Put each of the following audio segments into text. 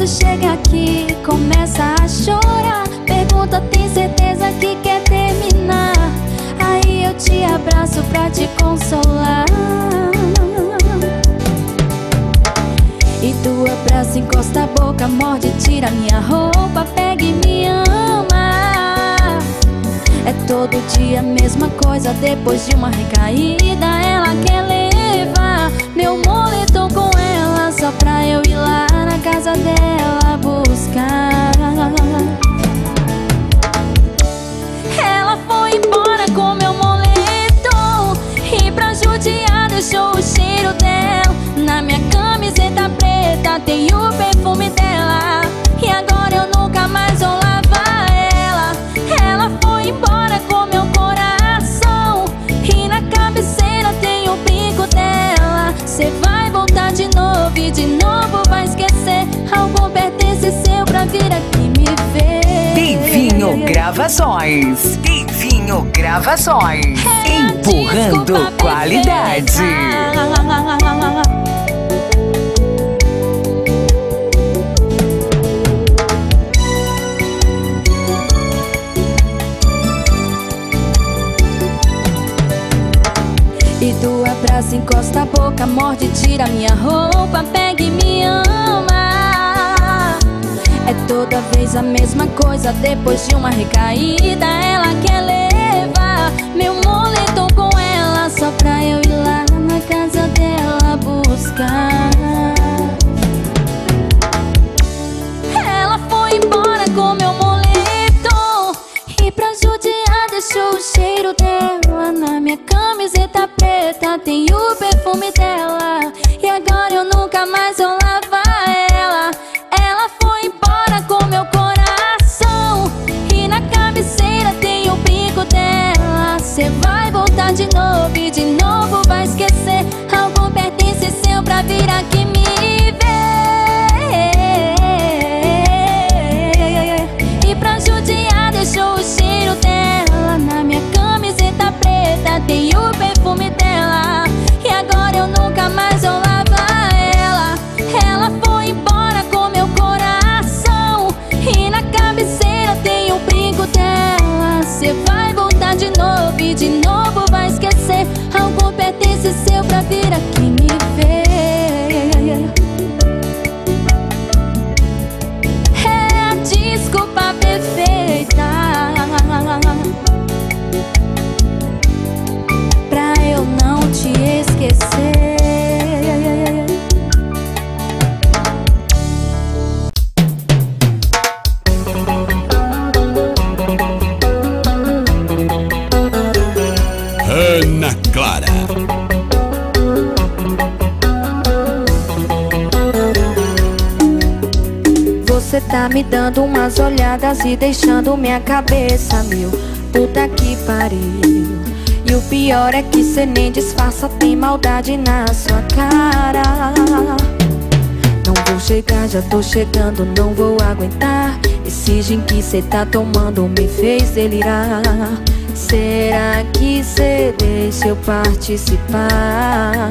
quando chega aqui começa a chorar. Pergunta, tem certeza que quer terminar? Aí eu te abraço pra te consolar. E tu abraça, encosta a boca, morde, tira minha roupa, pega e me ama. É todo dia a mesma coisa, depois de uma recaída ela quer levar meu moletom com ela, só pra eu ir lá na casa dela buscar. Ela foi embora com meu moletom e pra judiar deixou o cheiro dela. Na minha camiseta preta tem o perfume dela, e agora eu nunca mais vou lavar ela. Ela foi embora com meu coração e na cabeceira tem o brinco dela. Cê vai voltar de novo e de novo vai esquecer. Algum pertence seu pra vir aqui me ver. Divinho Gravações. Divinho Gravações. Empurrando qualidade. E tu abraça, encosta a boca, morde, tira minha roupa, pega e me ama. É toda vez a mesma coisa, depois de uma recaída ela quer levar meu moletom com ela, só pra eu ir lá na casa dela buscar. Ela foi embora com meu moletom e pra judiar deixou o cheiro dela. Na minha camiseta preta tem o perfume dela, e agora eu nunca mais vou lavar ela. Ela foi embora com meu coração e na cabeceira tem o brinco dela. Cê vai voltar de novo e de novo vai esquecer. Algum pertence seu pra vir aqui me ver. E pra judiar deixou o cheiro dela. Na minha camiseta preta tem o perfume dela, e agora eu nunca mais vou lavar ela. Ela foi embora com meu coração e na cabeceira tem o brinco dela. Cê vai voltar de novo e de novo vai esquecer. Algum pertence seu pra vir aqui me ver. É a desculpa perfeita pra eu não te esquecer. Ana Clara. Você tá me dando umas olhadas e deixando minha cabeça mil. Puta que pariu. E o pior é que cê nem disfarça, tem maldade na sua cara. Não vou chegar, já tô chegando, não vou aguentar. Esse gin que cê tá tomando me fez delirar. Será que cê deixa eu participar?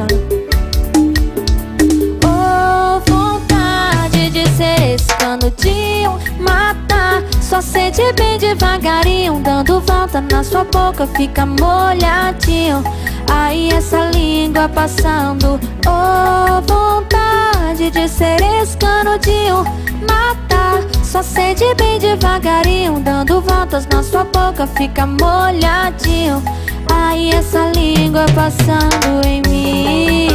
Oh, vontade de ser esse canudinho, matar sua sede bem devagarinho, dando volta na sua boca, fica molhadinho. Aí essa língua passando. Oh, vontade de ser esse canudinho, matar sua sede bem devagarinho, dando voltas na sua boca, fica molhadinho. Aí essa língua passando em mim.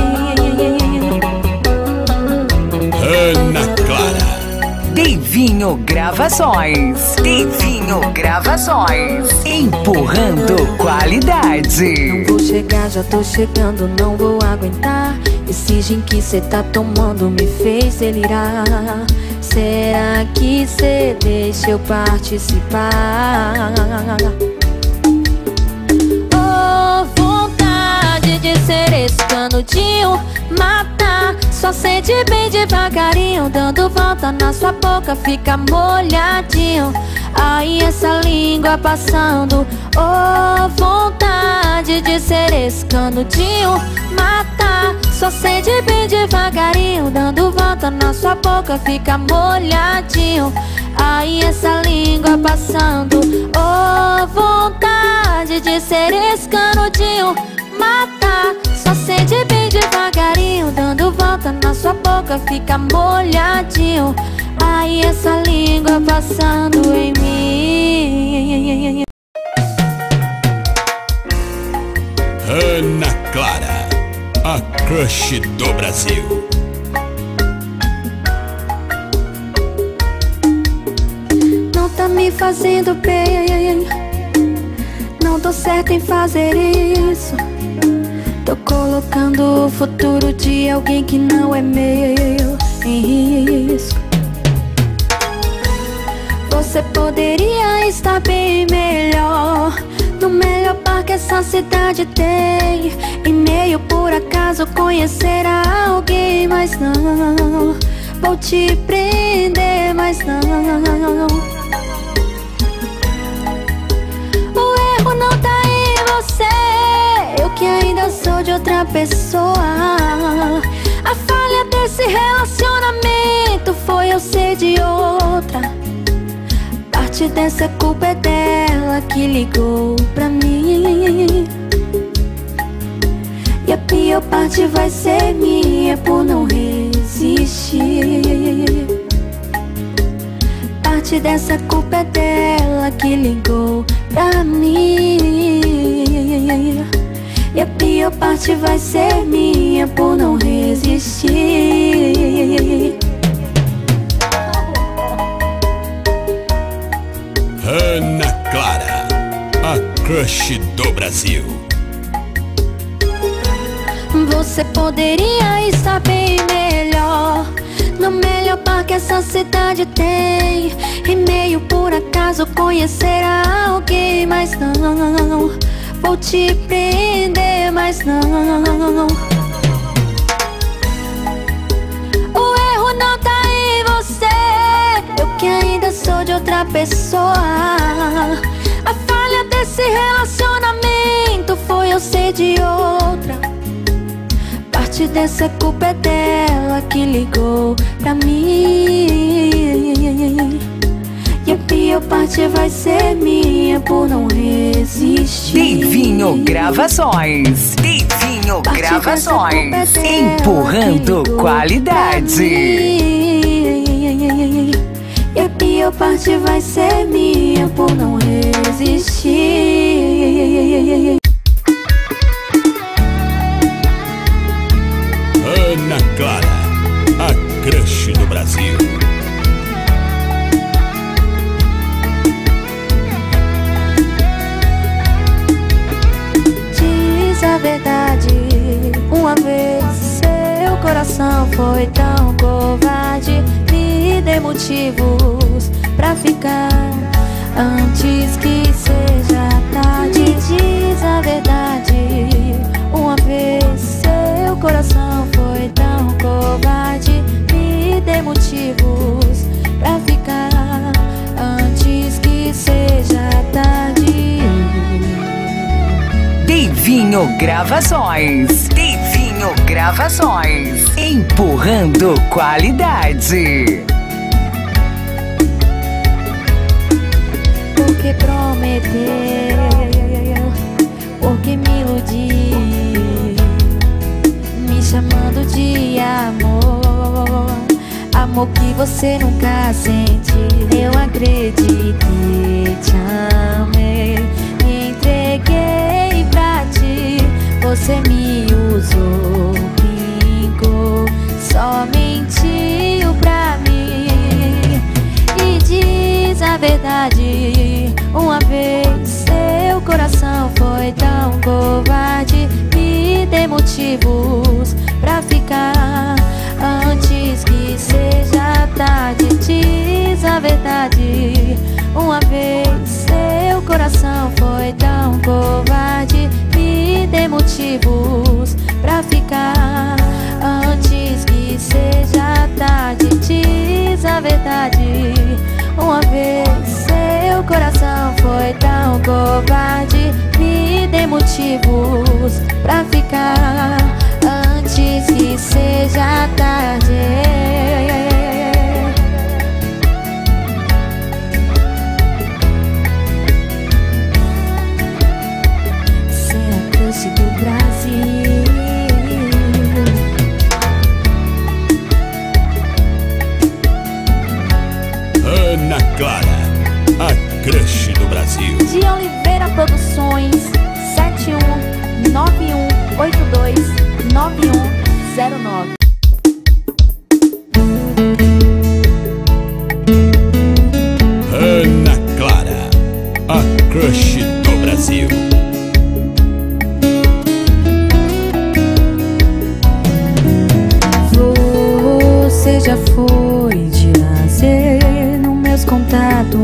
Ana Clara. Divinho Gravações. Divinho Gravações. Empurrando qualidade. Não vou chegar, já tô chegando, não vou aguentar. Esse gin que cê tá tomando me fez delirar. Será que cê deixa eu participar? Oh, vontade de ser esse canudinho, matar sua sede bem devagarinho, dando volta na sua boca, fica molhadinho. Aí essa língua passando. Oh, vontade de ser esse canudinho, matar Só sente bem devagarinho, dando volta na sua boca, fica molhadinho. Aí essa língua passando, oh, vontade de ser esse canudinho. Mata, só sente bem devagarinho, dando volta na sua boca, fica molhadinho. Aí essa língua passando em mim. Ana Clara, a crush do Brasil. Não tá me fazendo bem, não tô certo em fazer isso. Tô colocando o futuro de alguém que não é meu em risco. Você poderia estar bem melhor, no melhor bar que essa cidade tem. E meio por acaso conhecer alguém, mas não vou te prender, mas não. O erro não tá em você, eu que ainda sou de outra pessoa. A falha desse relacionamento foi eu ser de outra. Parte dessa culpa é dela que ligou pra mim. E a pior parte vai ser minha por não resistir. Parte dessa culpa é dela que ligou pra mim. E a pior parte vai ser minha por não resistir. Ana Clara, a crush do Brasil. Você poderia estar bem melhor, no melhor bar que essa cidade tem. E meio por acaso conhecer alguém, mas não vou te prender, mas não. O erro não tá em você, eu que ainda sou de outra pessoa. A falha desse relacionamento foi eu ser de outra. Parte dessa culpa é dela que ligou pra mim. E a pior parte vai ser minha por não resistir. Divinho Gravações. Divinho Gravações. Empurrando qualidade. E a pior parte vai ser minha por não resistir. Ana Clara, a crush do Brasil. Diz a verdade, uma vez seu coração foi tão covarde. Me dê motivos pra ficar antes que seja tarde. Diz a verdade, uma vez seu coração foi tão covarde. Me dê motivos pra ficar antes que seja tarde. Divinho Gravações. Divinho Gravações. Empurrando qualidade. Porque prometeu, porque me iludi, me chamando de amor, amor que você nunca sentiu. Eu acreditei, te amei, me entreguei pra ti. Você me usou, brincou, só mentiu pra mim. E diz a verdade, uma vez seu coração foi tão covarde. Me dê motivos pra ficar antes que seja tarde. Diz a verdade, uma vez seu coração foi tão covarde. Me dê motivos pra ficar antes que seja tarde. Diz a verdade, uma vez seu coração foi tão covarde. Me dê motivos pra ficar antes que seja tarde. Você é a crush do Brasil. Ana Clara, a crush do Brasil. De Oliveira Produções, 7191829109. Ana Clara, a crush do Brasil. Você já foi de lazer nos meus contatos,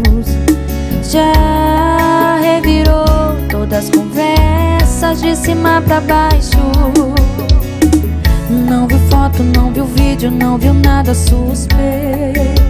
já revirou todas as conversas de cima pra baixo. Não viu foto, não viu vídeo, não viu nada suspeito.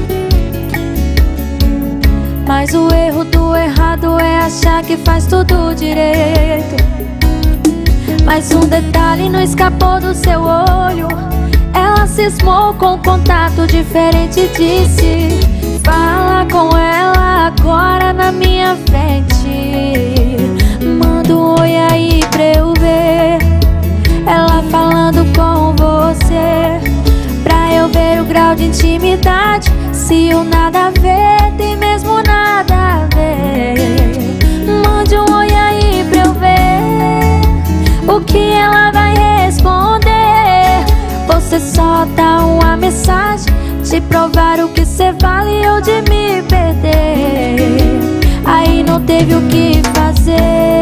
Mas o erro do errado é achar que faz tudo direito. Mas um detalhe não escapou do seu olho. Ela cismou com um contato diferente e disse: fala com ela agora na minha frente. Manda um oi aí pra eu ver ela falando com você, pra eu ver o grau de intimidade. Se o nada a ver tem mesmo nada a ver. Mande um oi aí pra eu ver o que ela vai responder. Você só dá uma mensagem de provar o que cê vale ou de me perder. Aí não teve o que fazer.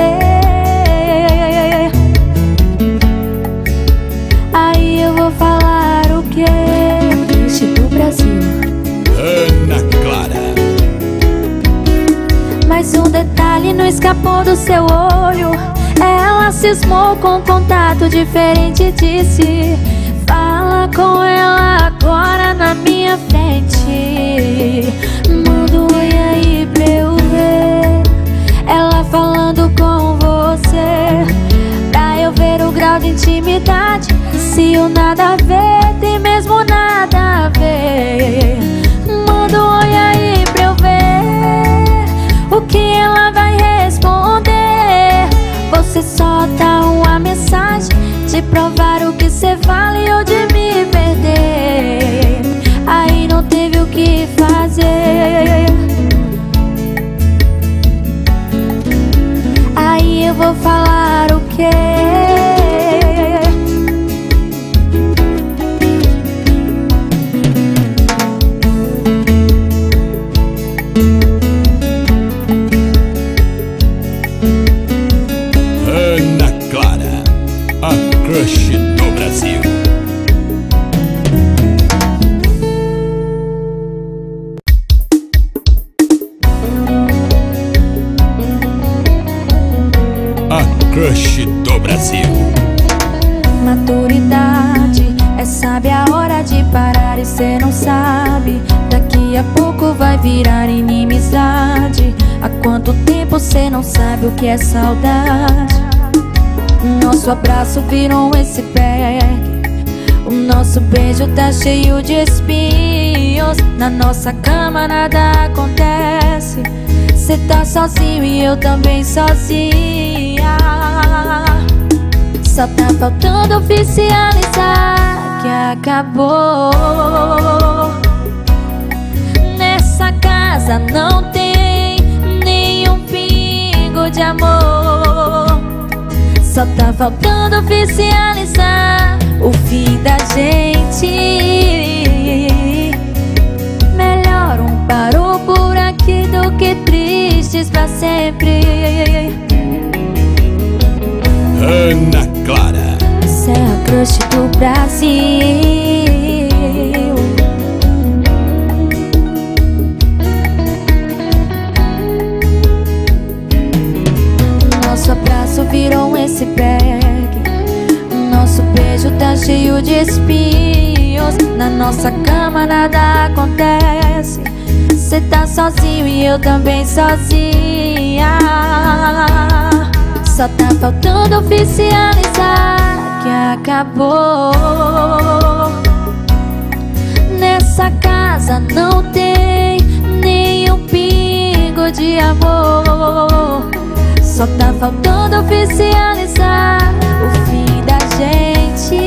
Aí eu vou falar o quê? Crush do Brasil. Ana Clara. Mas um detalhe não escapou do seu olho. Ela cismou com um contato diferente e disse: fala com ela agora na minha frente. Manda um oi aí pra eu ver ela falando com você, pra eu ver o grau de intimidade. Se o nada a ver tem mesmo nada a ver. Manda um oi aí pra eu ver o que ela vai responder. Você só dá uma mensagem de provar o que cê vale ou de me perder. Aí não teve o que fazer. Aí eu vou falar o quê? Ana Clara, a crush do Brasil. A crush do Brasil. Maturidade é saber a hora de parar e cê não sabe. Daqui a pouco vai virar inimizade. Há quanto tempo cê não sabe o que é saudade? Nosso abraço virou um iceberg. O nosso beijo tá cheio de espinhos. Na nossa cama nada acontece. Cê tá sozinho e eu também sozinha. Só tá faltando oficializar que acabou. Nessa casa não tem nenhum pingo de amor. Só tá faltando oficializar o fim da gente. Melhor um parou por aqui do que tristes pra sempre. Ana Clara. Você é a crush do Brasil. Nosso abraço virou um iceberg. Nosso beijo tá cheio de espinhos. Na nossa cama nada acontece. Cê tá sozinho e eu também sozinha. Só tá faltando oficializar que acabou. Nessa casa não tem nenhum pingo de amor. Só tá faltando oficializar o fim da gente.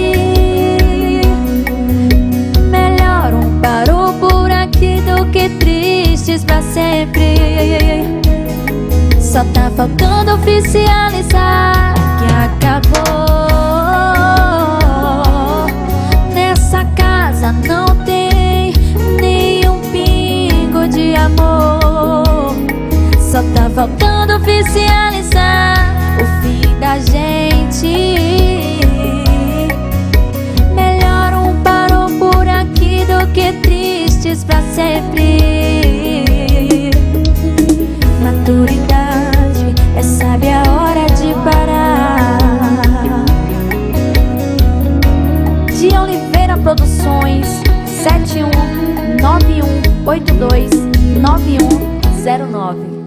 Melhor um parou por aqui do que tristes pra sempre. Só tá faltando oficializar que acabou. Nessa casa não tem nenhum pingo de amor. Só tá faltando oficializar o fim da gente. Melhor um parou por aqui do que tristes pra sempre. Maturidade é saber a hora de parar. De Oliveira Produções, 7191829109.